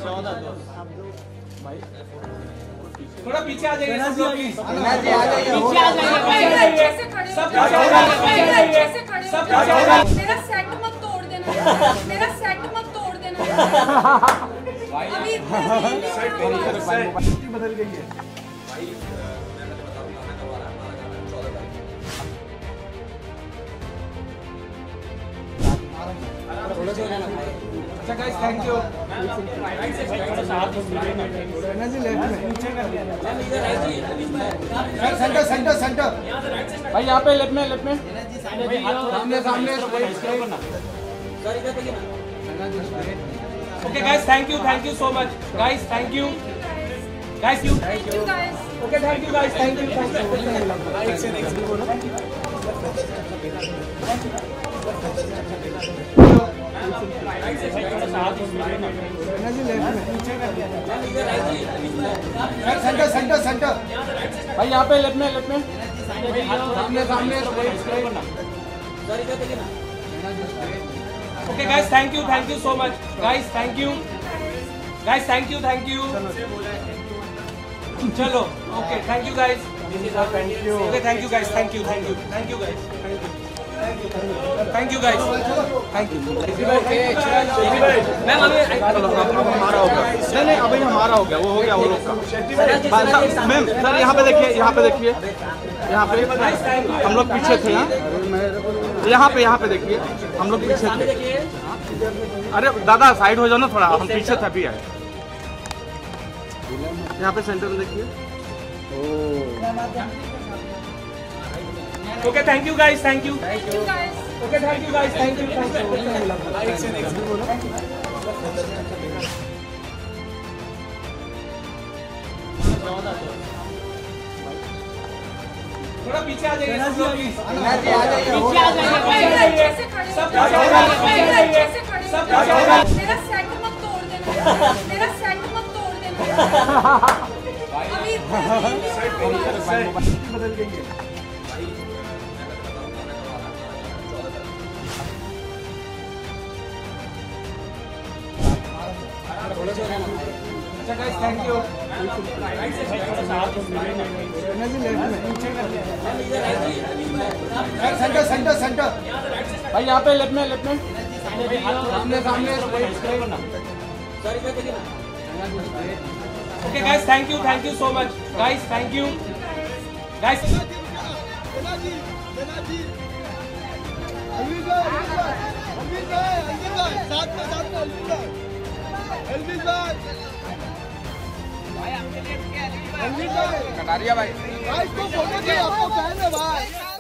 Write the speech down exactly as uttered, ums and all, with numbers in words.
थोड़ा पीछे आ जाइए सब लोग, पीछे आ जाइए, सब पीछे आ जाइए, सब पीछे आ जाइए। मेरा सेट मत तोड़ देना, मेरा सेट मत तोड़ देना। अभी बदल गई है। अच्छा guys, thank you. Centre centre centre भाई यहाँ पे लेफ्ट में, लेफ्ट में सामने सामने। Okay guys, thank you, thank you so much guys, thank you guys, you thank you guys. Okay, thank you guys, thank you, thank centre centre centre भाई यहाँ पे लेफ्ट में, लेफ्ट में सामने सामने। Okay guys, thank you, thank you so much guys, thank you guys, thank you, thank you. चलो okay, thank you guys, thank you. Okay, thank you guys, thank you, thank you, thank you guys, thank you, thank you guys, thank you. Ma'am अभी हमारा हो गया, नहीं नहीं अभी हमारा हो गया, वो हो गया वो लोग का। मैम सर यहाँ पे देखिए, यहाँ पे देखिए, यहाँ पे हम लोग पीछे थे, यहाँ पे यहाँ पे देखिए हम लोग पीछे थे। अरे दादा साइड हो जाओ ना थोड़ा, हम पीछे थे अभी आए। यहाँ पे सेंटर में देखिए। Okay, thank you guys, thank you. Thank you guys. Okay, thank you guys, thank you, thank you. थोड़ा पीछे आ जाइए सब लोग, पीछे आ जाइए, सब पीछे आ जाइए, सब पीछे आ जाइए। मेरा सेट मत तोड़ देना, मेरा सेट मत तोड़ देना। अभी बदल गई है। अच्छा guys, thank you. Centre centre centre भाई यहाँ पे लेफ्ट में, लेफ्ट में सामने सामने। Okay guys, thank you, thank you so much guys, thank you guys. Kataria भाई, भाई इसको फोटो चाहिए, आपको फैन है भाई।